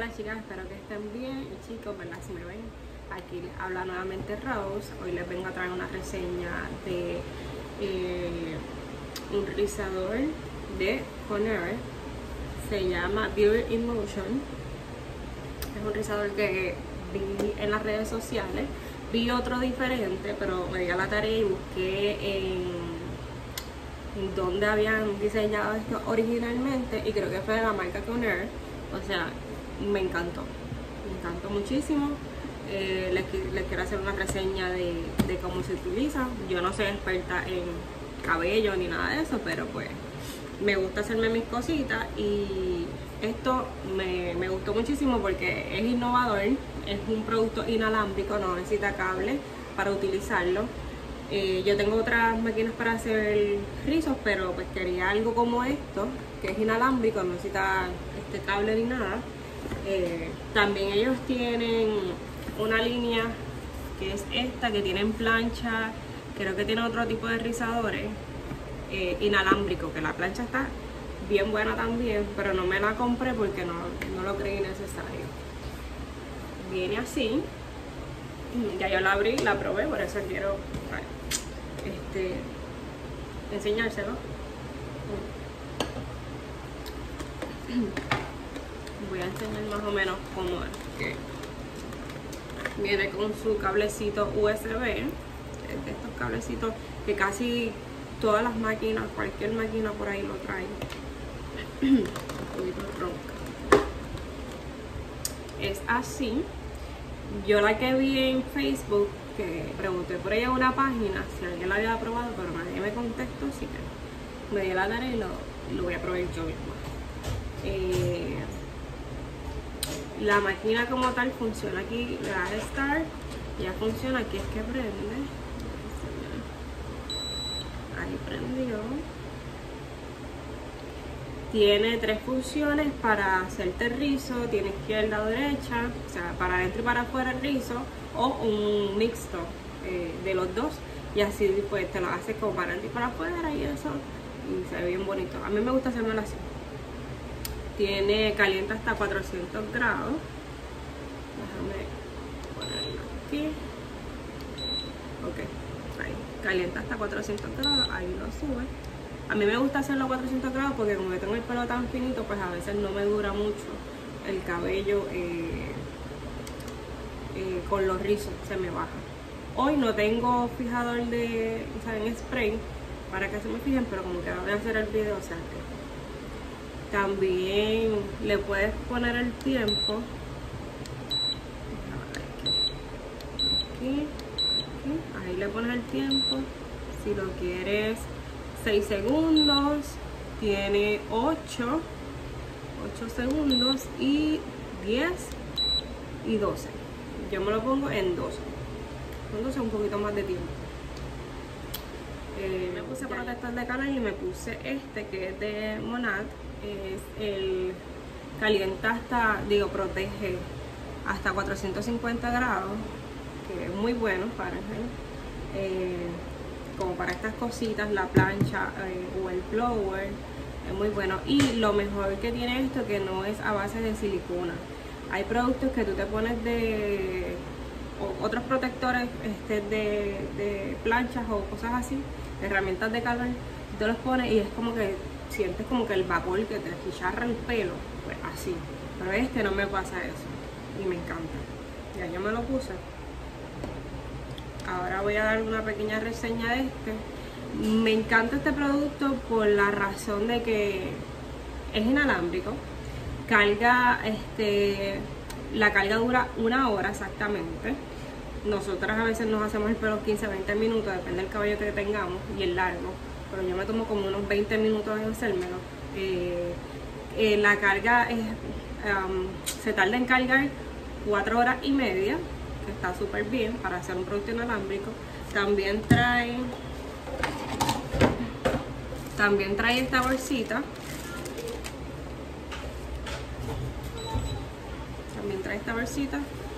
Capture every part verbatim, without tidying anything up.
Hola chicas, espero que estén bien. Y chicos, ¿verdad? Si me ven, aquí les habla nuevamente Rose. Hoy les vengo a traer una reseña de eh, un rizador de Conair. Se llama Beauty in Motion. Es un rizador que vi en las redes sociales. Vi otro diferente, pero me di a la tarea y busqué en, en dónde habían diseñado esto originalmente, y creo que fue de la marca Conair. O sea, me encantó, me encantó muchísimo. Eh, les, les quiero hacer una reseña de, de cómo se utiliza. Yo no soy experta en cabello ni nada de eso, pero pues me gusta hacerme mis cositas, y esto me, me gustó muchísimo porque es innovador. Es un producto inalámbrico, no necesita cable para utilizarlo. Eh, yo tengo otras máquinas para hacer rizos, pero pues quería algo como esto, que es inalámbrico, no necesita este cable ni nada. Eh, también ellos tienen una línea que es esta, que tienen plancha. Creo que tiene otro tipo de rizadores eh, inalámbrico, que la plancha está bien buena también, pero no me la compré porque no, no lo creí necesario. Viene así. Ya yo la abrí, la probé, por eso quiero este, enseñárselo. Voy a enseñar más o menos cómo es. Que viene con su cablecito U S B, de estos cablecitos que casi todas las máquinas, cualquier máquina por ahí lo trae. Un poquito ronca. Es así. Yo la que vi en Facebook, que pregunté por ella en una página si alguien la había probado, pero nadie me contestó, así que me di la tarea y lo, lo voy a probar yo misma. Eh, la máquina como tal funciona aquí, le das start, ya funciona. Aquí es que prende. Ahí prendió. Tiene tres funciones para hacerte el rizo. Tiene izquierda o derecha, o sea, para adentro y para afuera el rizo, o un mixto eh, de los dos, y así pues te lo haces como para adentro y para afuera y eso, y se ve bien bonito. A mí me gusta hacérmelo así. Tiene, calienta hasta cuatrocientos grados. Déjame ponerlo aquí. Ok, ahí, calienta hasta cuatrocientos grados, ahí lo sube. A mí me gusta hacerlo a cuatrocientos grados porque como yo tengo el pelo tan finito, pues a veces no me dura mucho el cabello eh, eh, con los rizos, se me baja. Hoy no tengo fijador de, o sea, en spray para que se me fijen, pero como que voy a hacer el video, o sea que también le puedes poner el tiempo. Aquí, aquí, ahí le pones el tiempo. Si lo quieres seis segundos, tiene ocho segundos, y diez y doce. Yo me lo pongo en doce. Entonces un poquito más de tiempo. Eh, me puse protector de calor y me puse este que es de Monat. Es el calienta hasta, digo, protege hasta cuatrocientos cincuenta grados, que es muy bueno para eh, como para estas cositas, la plancha eh, o el blower, es muy bueno. Y lo mejor que tiene esto, que no es a base de silicona. Hay productos que tú te pones de o otros protectores este, de, de planchas o cosas así, herramientas de calor, tú los pones y es como que sientes como que el vapor que te chicharra el pelo, pues así. Pero este no me pasa eso y me encanta. Ya yo me lo puse. Ahora voy a dar una pequeña reseña de este. Me encanta este producto por la razón de que es inalámbrico. Carga, este, la carga dura una hora exactamente. Nosotras a veces nos hacemos el pelo quince a veinte minutos, depende del cabello que tengamos y el largo. Pero yo me tomo como unos veinte minutos en hacérmelo. Eh, eh, la carga es, um, se tarda en cargar cuatro horas y media, que está súper bien para hacer un producto inalámbrico. También trae también trae esta bolsita. También trae esta bolsita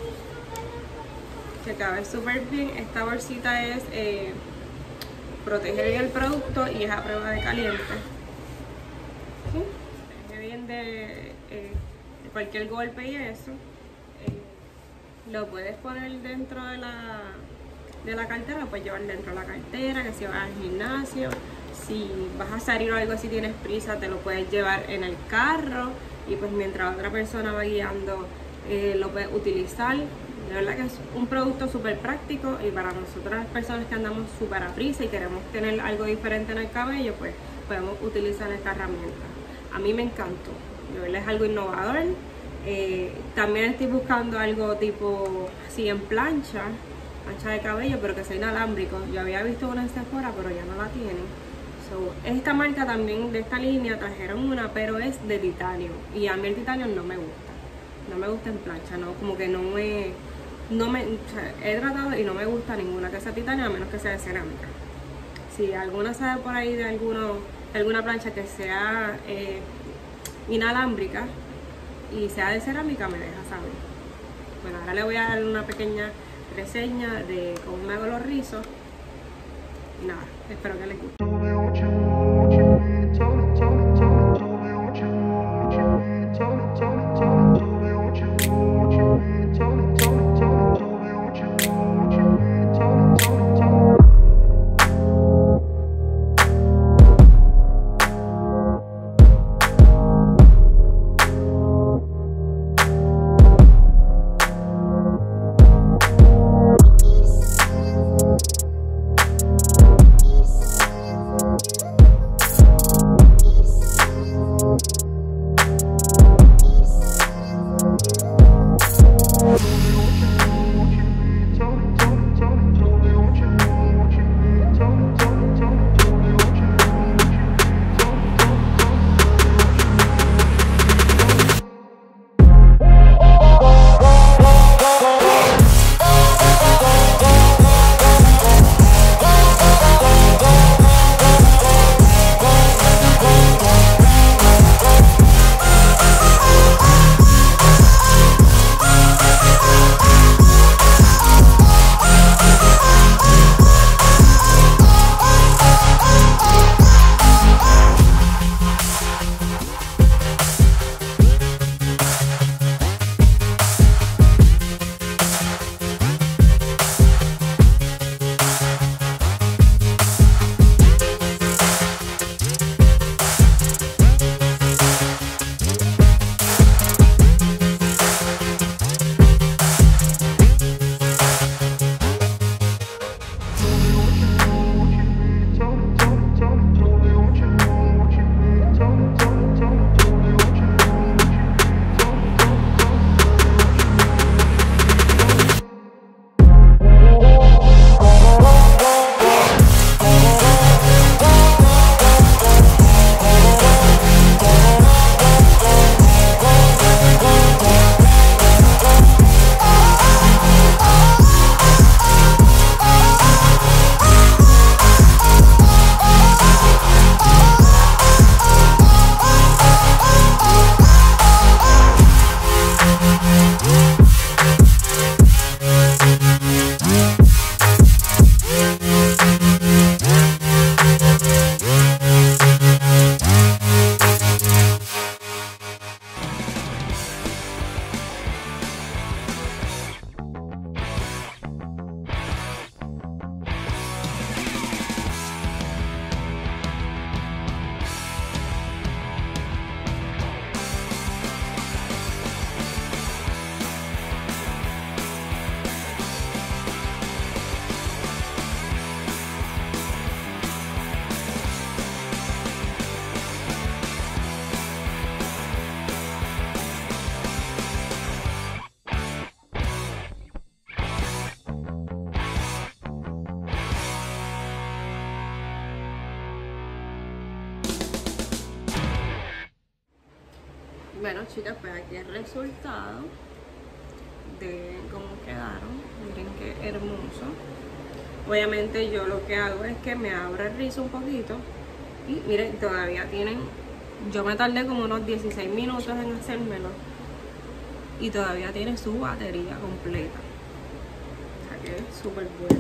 que cabe súper bien. Esta bolsita es eh, protege bien el producto y es a prueba de caliente. ¿Sí? Protege bien de eh, cualquier golpe y eso, eh, lo puedes poner dentro de la, de la cartera, lo puedes llevar dentro de la cartera, que si vas al gimnasio, si vas a salir o algo así, tienes prisa, te lo puedes llevar en el carro y pues mientras otra persona va guiando eh, lo puedes utilizar. De verdad que es un producto súper práctico y para nosotras las personas que andamos súper a prisa y queremos tener algo diferente en el cabello, pues podemos utilizar esta herramienta. A mí me encantó, de verdad es algo innovador. Eh, también estoy buscando algo tipo así en plancha, plancha de cabello, pero que sea inalámbrico. Yo había visto una en Sephora, pero ya no la tienen. So, esta marca también de esta línea trajeron una, pero es de titanio y a mí el titanio no me gusta, no me gusta en plancha, no, como que no me, no me, o sea, he tratado y no me gusta ninguna que sea titanio a menos que sea de cerámica. Si alguna sabe por ahí de alguno, de alguna plancha que sea eh, inalámbrica y sea de cerámica, me deja saber. Bueno, ahora le voy a dar una pequeña reseña de cómo me hago los rizos y nada, espero que les guste. Bueno, chicas, pues aquí el resultado de cómo quedaron. Miren qué hermoso. Obviamente yo lo que hago es que me abro el rizo un poquito y miren, todavía tienen, yo me tardé como unos dieciséis minutos en hacérmelo y todavía tiene su batería completa, o sea que es súper bueno.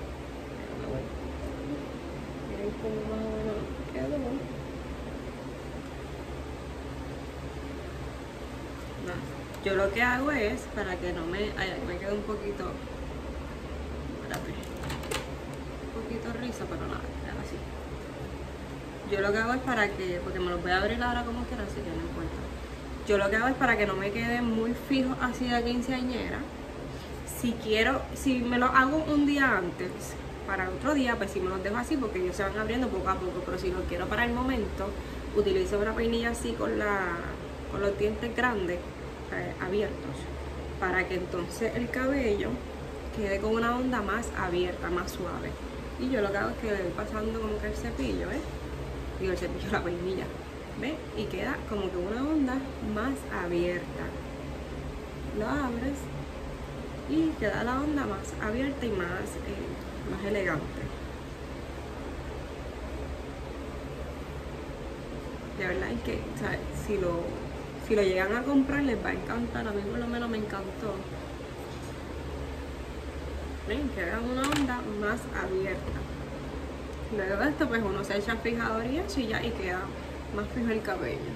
Miren cómo más o menos quedó. yo lo que hago es, para que no me, ay, me quede un poquito, espérate, un poquito rizo, pero nada, queda así. Yo lo que hago es para que, porque me los voy a abrir ahora como quiera, así que no importa. Yo lo que hago es para que no me queden muy fijos así de quinceañera. Si quiero, si me los hago un día antes, para otro día, pues si me los dejo así, porque ellos se van abriendo poco a poco. Pero si lo quiero para el momento, utilizo una peinilla así con, la, con los dientes grandes, eh, abiertos, para que entonces el cabello quede con una onda más abierta, más suave. Y yo lo que hago es que le voy pasando como que el cepillo, ¿eh? Digo, el cepillo, la peinilla, ¿ves? Y queda como que una onda más abierta. Lo abres y queda la onda más abierta y más, eh, más elegante. De verdad es que, ¿sabes? Si lo, si lo llegan a comprar les va a encantar. A mí por lo menos me encantó. Ven, queda una onda más abierta. Luego de esto pues uno se echa fijador y eso y ya, y queda más fijo el cabello.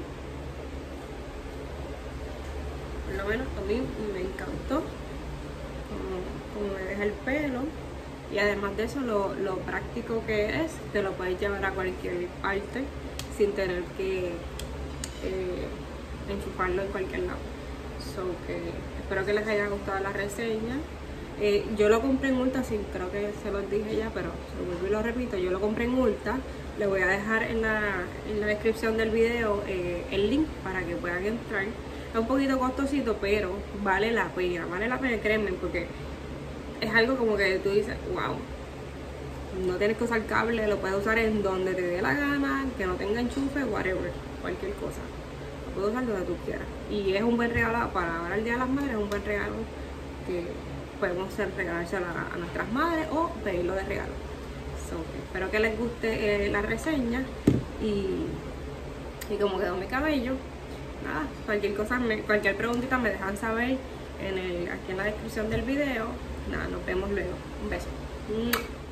Por lo menos a mí me encantó como, como me deja el pelo. Y además de eso, lo, lo práctico que es, te lo puedes llevar a cualquier parte sin tener que eh, enchufarlo en cualquier lado. So que espero que les haya gustado la reseña. Eh, yo lo compré en Ulta, sí, creo que se los dije ya, pero se lo vuelvo y lo repito, yo lo compré en Ulta. Le voy a dejar en la, en la descripción del video eh, el link para que puedan entrar. Es un poquito costosito, pero vale la pena, vale la pena, créanme, porque es algo como que tú dices, wow, no tienes que usar cable, lo puedes usar en donde te dé la gana, que no tenga enchufe, whatever, cualquier cosa. Lo puedes usar donde tú quieras. Y es un buen regalo para ahora el Día de las Madres, es un buen regalo que podemos hacer, regalárselo a, a nuestras madres o pedirlo de regalo. So, espero que les guste eh, la reseña y, y cómo quedó mi cabello. Nada, cualquier cosa, me, cualquier preguntita me dejan saber en el, aquí en la descripción del video. Nada, nos vemos luego. Un beso.